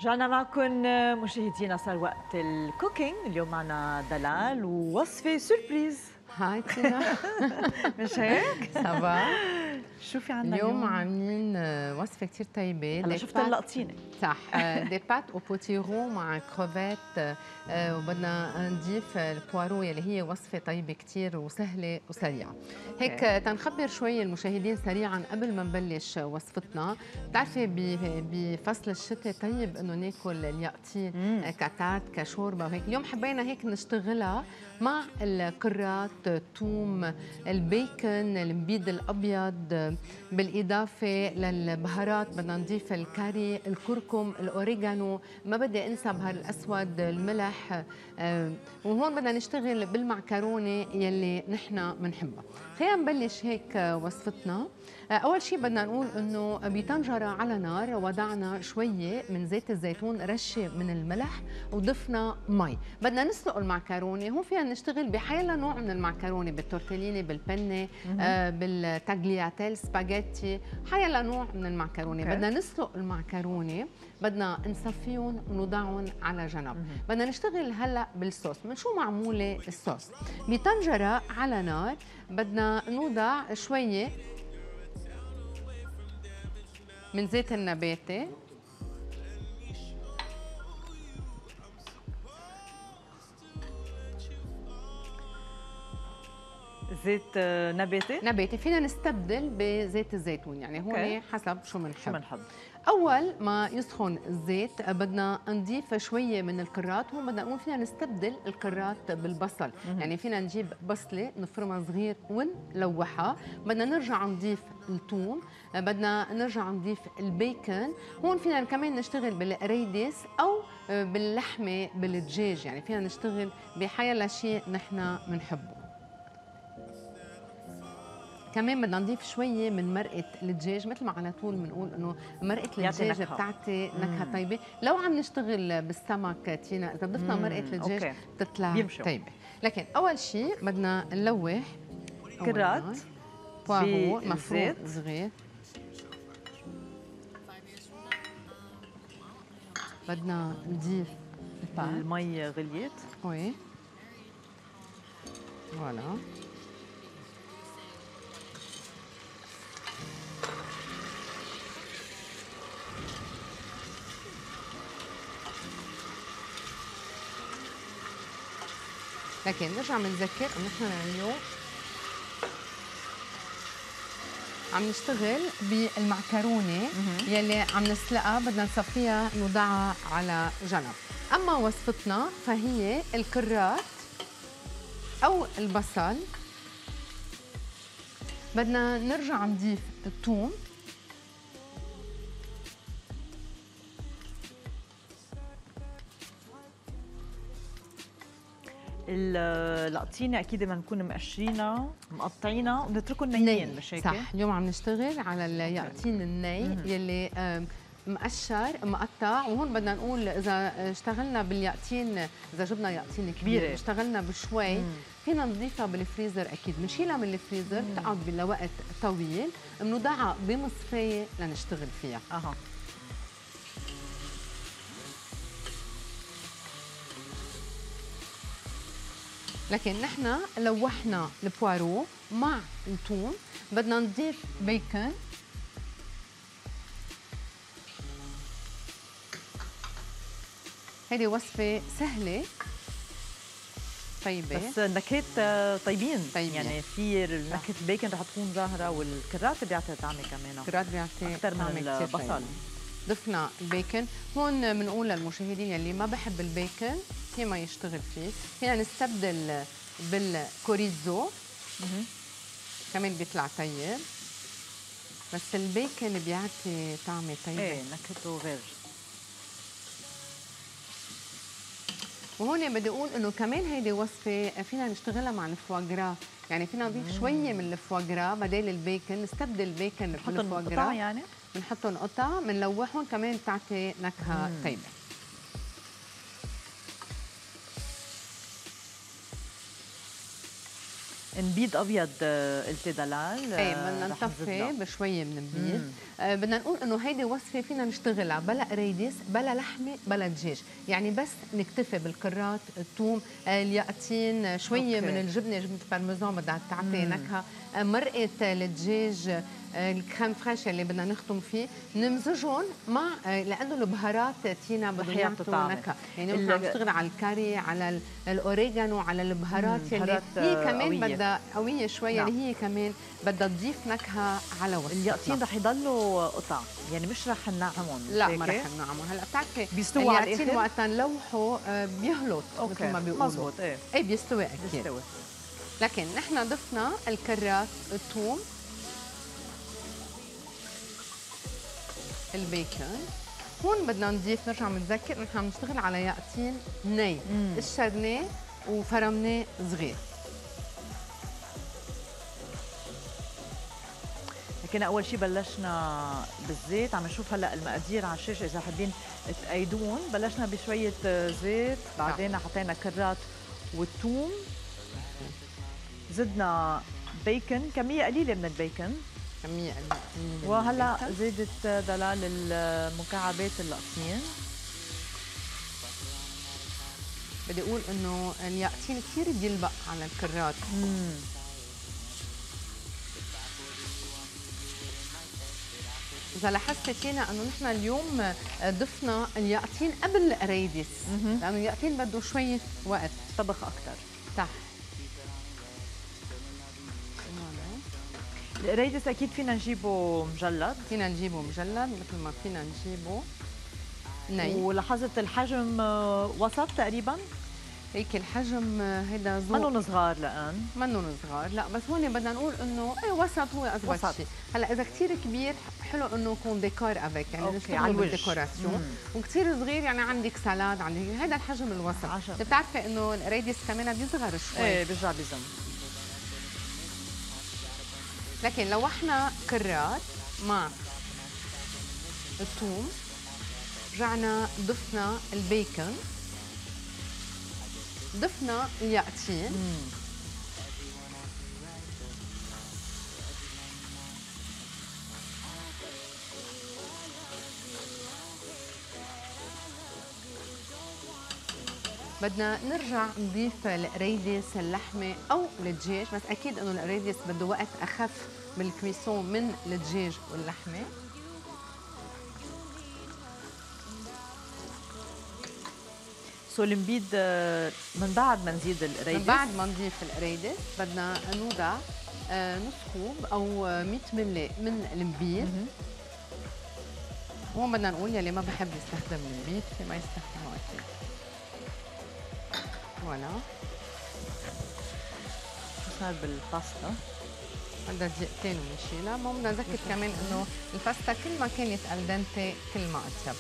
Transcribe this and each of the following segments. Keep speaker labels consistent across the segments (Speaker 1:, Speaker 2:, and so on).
Speaker 1: رجعنا معكم مشاهدينا. صار وقت الكوكينج. اليوم معنا دلال ووصفة سوربريز.
Speaker 2: هاي تينا.
Speaker 1: مش هيك؟
Speaker 2: سافا.
Speaker 1: شو في عنا
Speaker 2: اليوم عاملين وصفة كتير طيبة.
Speaker 1: هلا شفت اللقطينة
Speaker 2: صح. دي بات او بوتيرو مع كروفيت، وبدنا نضيف البوارو يلي هي وصفة طيبة كتير وسهلة وسريعة. هيك تنخبر شوي المشاهدين سريعا قبل ما نبلش وصفتنا. بتعرفي بفصل الشتاء طيب انه ناكل اليقطين كتارت كشوربة وهيك. اليوم حبينا هيك نشتغلها مع الكرات، الثوم، البيكن، المبيد الابيض، بالاضافه للبهارات بدنا نضيف الكاري، الكركم، الاوريجانو، ما بدي انسى بهار الاسود، الملح. وهون بدنا نشتغل بالمعكرونه يلي نحن بنحبها. خلينا نبلش هيك وصفتنا. اول شيء بدنا نقول انه بطنجره على نار وضعنا شويه من زيت الزيتون، رشه من الملح، وضفنا مي. بدنا نسلق المعكرونه. هون فينا نشتغل بحيلا نوع من المعكرونه، بالتورتيليني، بالبنه، بالتاغلياتيل، سباغيتي، حيلا نوع من المعكرونه. بدنا نسلق المعكرونه، بدنا نصفيهم ونوضعهم على جنب. بدنا نشتغل هلا بالصوص. من شو معموله الصوص؟ بطنجره على نار بدنا نوضع شويه من زيت النباتي،
Speaker 1: زيت نباتي.
Speaker 2: فينا نستبدل بزيت الزيتون، يعني هون حسب شو بنحب. اول ما يسخن الزيت بدنا نضيف شويه من الكرات. هون بدنا نقول فينا نستبدل الكرات بالبصل. يعني فينا نجيب بصله نفرمها صغير ونلوحها. بدنا نرجع نضيف الثوم، بدنا نرجع نضيف البيكن. هون فينا كمان نشتغل بالقريدس او باللحمه بالدجاج، يعني فينا نشتغل بحيلا شيء نحن بنحبه. كمان بدنا نضيف شويه من مرقه الدجاج، مثل ما على طول بنقول انه مرقه الدجاج بتعطي نكهه طيبه. لو عم نشتغل بالسمك تينا، اذا ضفنا مرقه الدجاج بتطلع طيبه. لكن اول شيء بدنا نلوح
Speaker 1: كرات
Speaker 2: بوارو مفروم صغير. بدنا نضيف
Speaker 1: المي غليت.
Speaker 2: وي فوالا. لكن نرجع بنذكر انه نحن اليوم عم نشتغل بالمعكرونه يلي عم نسلقها، بدنا نصفيها نوضعها على جنب. اما وصفتنا فهي الكرات او البصل. بدنا نرجع نضيف الثوم،
Speaker 1: اللقطينه اكيد بدنا نكون مقشرينها مقطعينها ونتركهم نيين، مش هيك؟
Speaker 2: صح. اليوم عم نشتغل على اليقطين الني يلي مقشر مقطع. وهون بدنا نقول اذا اشتغلنا باليقطين، اذا جبنا يقطين كبيره اشتغلنا بشوي، فينا نضيفها بالفريزر. اكيد بنشيلها من الفريزر بتقعد لوقت طويل، بنوضعها بمصفايه لنشتغل فيها. لكن نحن لوحنا البوارو مع الثوم. بدنا نضيف بيكن، هيدي وصفة سهلة طيبة،
Speaker 1: بس نكهات طيبين. يعني في نكهة البيكن رح تكون ظاهرة، والكرات بيعطي طعمة كمان.
Speaker 2: الكرات بيعطي
Speaker 1: أكثر من البصل.
Speaker 2: ضفنا البيكن. هون بنقول للمشاهدين يلي ما بحب البيكن في ما يشتغل فيه، فينا نستبدل بالكوريزو كمان بيطلع طيب، بس البيكن بيعطي طعمة طيبة.
Speaker 1: ايه نكهته غير.
Speaker 2: وهون بدي اقول انه كمان هيدي وصفه فينا نشتغلها مع الفواجرا. يعني فينا نضيف شويه من الفواجرا بدل البيكن، نستبدل البيكن بالفواجرا.
Speaker 1: يعني
Speaker 2: بنحطهم قطع، بنلوحهم كمان بتعطي نكهه طيبه.
Speaker 1: نبيد ابيض قلتي دلال.
Speaker 2: ايه بدنا نطفي بشويه من النبيد. بدنا نقول انه هيدي وصفه فينا نشتغلها بلا قريدس بلا لحمه بلا دجاج، يعني بس نكتفي بالكرات، الثوم، اليقطين، شويه من الجبنه، جبنه البارميزان بدها تعطي نكهه، مرقه الدجاج، الكريم فريش اللي بدنا نختم فيه، نمزجهم مع لانه البهارات تينا بدهم يعطوا نكهه، يعني نحن عم نشتغل على الكاري، على الاوريجانو، على البهارات اللي هي كمان بدها قويه شويه، نعم. اللي هي كمان بدها تضيف نكهه على وصفتنا.
Speaker 1: اليقطين رح يضلوا قطع، يعني مش رح ننعمهم.
Speaker 2: لا ما رح ننعمهم، هلا بتعرفي
Speaker 1: بيستووا على
Speaker 2: اليقطين وقت نلوحوا بيهلط مثل ما بيقولوا.
Speaker 1: مزبوط
Speaker 2: ايه بيستوي اكيد. بيستوي. لكن نحن ضفنا الكرات، الثوم، البيكن، هون بدنا نضيف، نرجع بنذكر نحن عم نشتغل على يقطين ني، قشرناه وفرمناه صغير.
Speaker 1: لكن اول شيء بلشنا بالزيت، عم نشوف هلا المقادير على الشاشه اذا حابين تأيدون. بلشنا بشويه زيت، بعدين حطينا كرات والثوم، زدنا بيكن، كميه قليله من البيكن،
Speaker 2: كميه قليله،
Speaker 1: وهلا زيدت دلال المكعبات القطين.
Speaker 2: بدي اقول انه اليقطين كثير بيلبق على الكرات. إذا لاحظتي فينا إنه نحن اليوم ضفنا اليقطين قبل القريدس، لأنه اليقطين بده شوية وقت
Speaker 1: طبخ أكثر.
Speaker 2: صح.
Speaker 1: القريدس أكيد فينا نجيبه مجلد.
Speaker 2: فينا نجيبه مجلد مثل ما فينا نجيبه ني.
Speaker 1: ولاحظت الحجم وسط تقريبا؟
Speaker 2: هيك الحجم هيدا ذوق،
Speaker 1: منهم صغار لأن
Speaker 2: منهم صغار، لا بس هون بدنا نقول انه ايه وسط، هو اضبط شيء. هلا اذا كثير كبير حلو انه يكون ديكور افيك، يعني نشتغل بالديكوراسيون، وكثير صغير يعني عندك سلاد، عندك هذا الحجم الوسط. بتعرفي انه القريدس كمان بيصغر شوي،
Speaker 1: ايه بيرجع بزم.
Speaker 2: لكن لوحنا كرات مع الثوم، رجعنا ضفنا البيكن، ضفنا اليقطين، بدنا نرجع نضيف القريدس، اللحمه او الدجاج، بس اكيد انه القريدس بده وقت اخف بالكويسون من الدجاج واللحمه.
Speaker 1: المبيد من بعد ما نزيد القريدس،
Speaker 2: من بعد ما نضيف القريدس بدنا نوضع نص كوب او 100 ملي من المبيد. هون بدنا نقول يلي ما بحب يستخدم المبيد في ما يستخدمه اكيد. فوالا.
Speaker 1: شو صار بالباستا؟
Speaker 2: بدها دقيقتين وبنشيلها. ما بدنا نذكر كمان انه الباستا كل ما كانت الدنتي كل ما اطيب.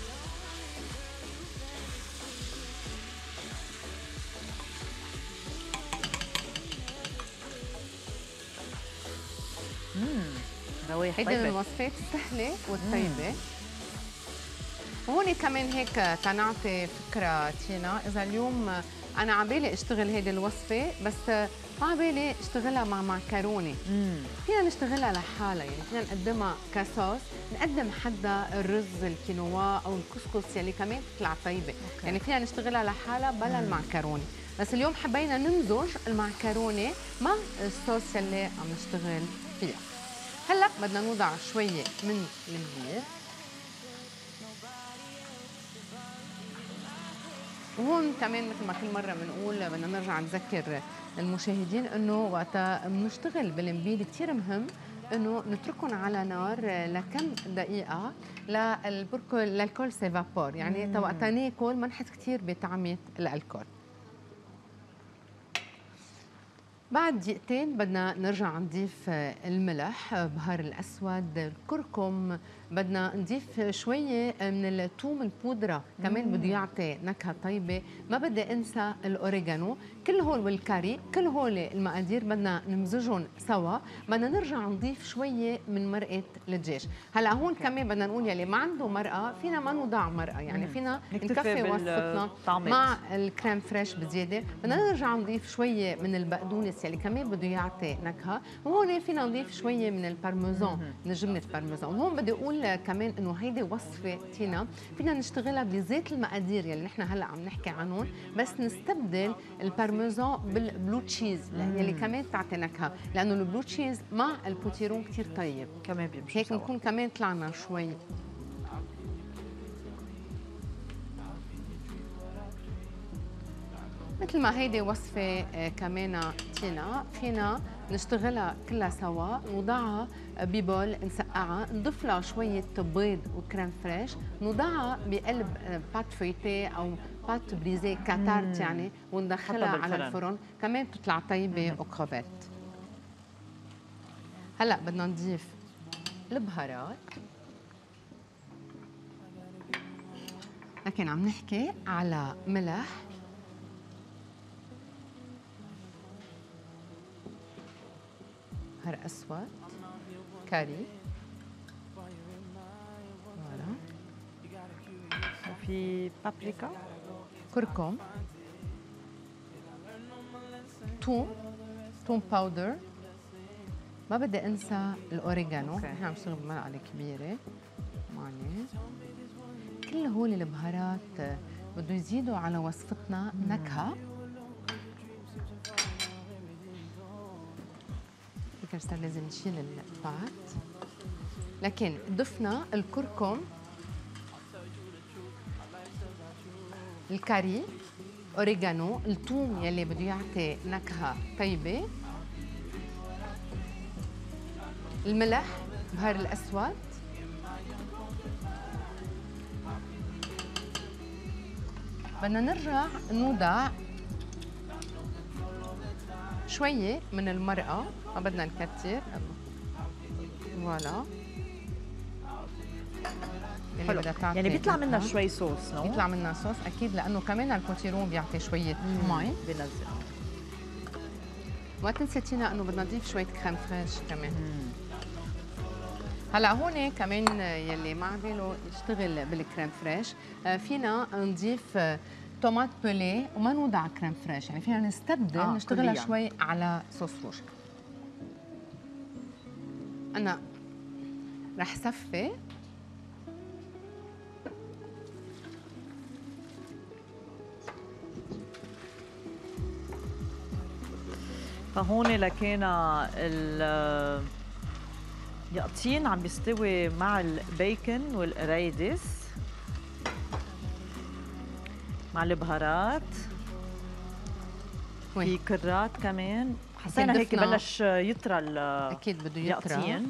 Speaker 1: روايح
Speaker 2: طيبة. هيدي من الوصفات السهلة والطيبة. وهون كمان هيك تنعطي فكرة تينا، إذا اليوم أنا عبالي أشتغل هيدي الوصفة بس ما عبالي أشتغلها مع معكرونة، فينا نشتغلها لحالها، يعني فينا نقدمها كصوص، نقدم حدا الرز الكينوا أو الكسكس يلي كمان بتطلع طيبة، يعني فينا نشتغلها لحالها بلا المعكرونة، بس اليوم حبينا نمزج المعكرونة مع الصوص يلي عم نشتغل فيها. هلا بدنا نوضع شوية من البيض، وهون كمان مثل ما كل مرة بنقول بدنا نرجع نذكر المشاهدين انه وقتها بنشتغل بالمبيد كثير مهم انه نتركهم على نار لكم دقيقة للكول سيفابور، يعني وقتها ناكل ما نحس كثير بطعمة الالكول. بعد دقيقتين بدنا نرجع نضيف الملح، بهار الأسود، الكركم، بدنا نضيف شوية من الثوم البودرة كمان بده يعطي نكهة طيبة، ما بدي أنسى الأوريجانو، كل هول والكاري، كل هول المقادير بدنا نمزجهم سوا، بدنا نرجع نضيف شوية من مرقة الدجاج. هلا هون كمان بدنا نقول يلي ما عنده مرقة فينا ما نوضع مرقة، يعني فينا نكفي وصفتنا مع الكريم فريش بزيادة، بدنا نرجع نضيف شوية من البقدونس تشيز يلي كمان بده يعطي نكهه، وهون فينا نضيف شويه من البارميزان، من جبنه البارميزان. وهون بدي اقول كمان انه هيدي وصفه تينا فينا نشتغلها بزيت المقادير يلي نحن هلا عم نحكي عنهم، بس نستبدل البارميزان بالبلو تشيز يلي كمان بتعطي نكهه، لانه البلو تشيز مع البوتيرون كثير طيب
Speaker 1: كمان بيمشي
Speaker 2: هيك
Speaker 1: سوا.
Speaker 2: نكون كمان طلعنا شوي. مثل ما هيدي وصفة كمان تينا فينا نشتغلها كلها سوا، نوضعها ببول نسقعها، نضيف لها شوية بيض وكريم فريش، نوضعها بقلب بات فويتي أو بات بريزي كاتارت يعني، وندخلها على الفرن، كمان بتطلع طيبة وكروفيت. هلا بدنا نضيف البهارات، لكن عم نحكي على ملح، بهار اسود، كاري، فوالا،
Speaker 1: وفي بابريكا،
Speaker 2: كركم، توم باودر، ما بدي انسى الاوريجانو، نحن عم نشتغل بملعقه كبيره معنا. كل هول البهارات بده يزيدوا على وصفتنا نكهه. صار لازم نشيل البات، لكن ضفنا الكركم، الكاري، اوريجانو، الثوم يلي بده يعطي نكهه طيبه، الملح، بهار الاسود، بدنا نرجع نوضع شويه من المرقه، ما بدنا نكتر، فوالا
Speaker 1: حلو. يعني بيطلع منها شوي صوص، نو؟
Speaker 2: بيطلع منها صوص اكيد، لانه كمان البوتيرون بيعطي شويه مي
Speaker 1: بنزل.
Speaker 2: ما تنسيتينا انه بدنا نضيف شويه كريم فريش كمان. هلا هون كمان يلي ما عباله يشتغل بالكريم فريش، فينا نضيف طوماط بوليه وما نوضع كريم فريش، يعني فينا نستبدل نشتغلها شوي على صوص روج. انا رح صفي
Speaker 1: فهون لكينا اليقطين عم بيستوي مع البيكن والقريدس مع البهارات، في كرات كمان، حسينا هيك بلش يطرى
Speaker 2: اكيد بده يطرى،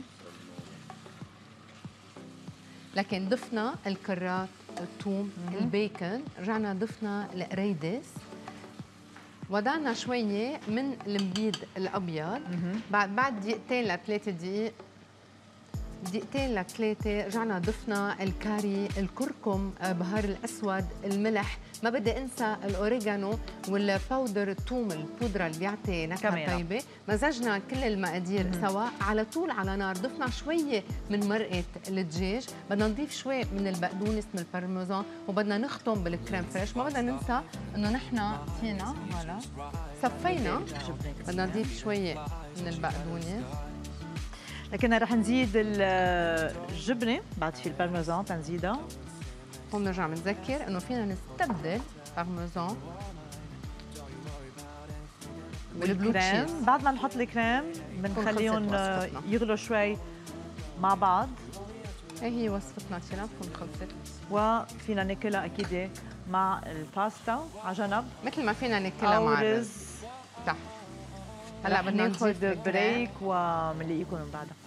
Speaker 2: لكن ضفنا الكرات، الثوم، البيكن، رجعنا ضفنا القريدس، وضعنا شويه من المبيد الابيض. بعد دقيقتين لثلاث دقائق، دقيقتين لثلاثه رجعنا ضفنا الكاري، الكركم، بهار الاسود، الملح، ما بدي انسى الاوريجانو والباودر، الثوم البودره اللي بيعطي نكهه طيبه. مزجنا كل المقادير سوا على طول على نار، ضفنا شويه من مرقه الدجاج، بدنا نضيف شوي من البقدونس من البارميزان، وبدنا نختم بالكريم فريش. ما بدنا ننسى انه نحن فينا هلا صفينا، بدنا نضيف شويه من البقدونس،
Speaker 1: لكن رح نزيد الجبنه بعد في البارميزان تنزيدها.
Speaker 2: هون بنرجع بنذكر انه فينا نستبدل بارميزان
Speaker 1: والبلو تشيز. بعد ما نحط الكريم بنخليهم يغلوا شوي مع بعض.
Speaker 2: هي وصفتنا تينا بتكون خلصت،
Speaker 1: وفينا ناكلها اكيد مع الباستا على جنب،
Speaker 2: مثل ما فينا ناكلها مع الرز تحت.
Speaker 1: هلا بدنا ناخذ بريك ومنلاقيكم من بعدها.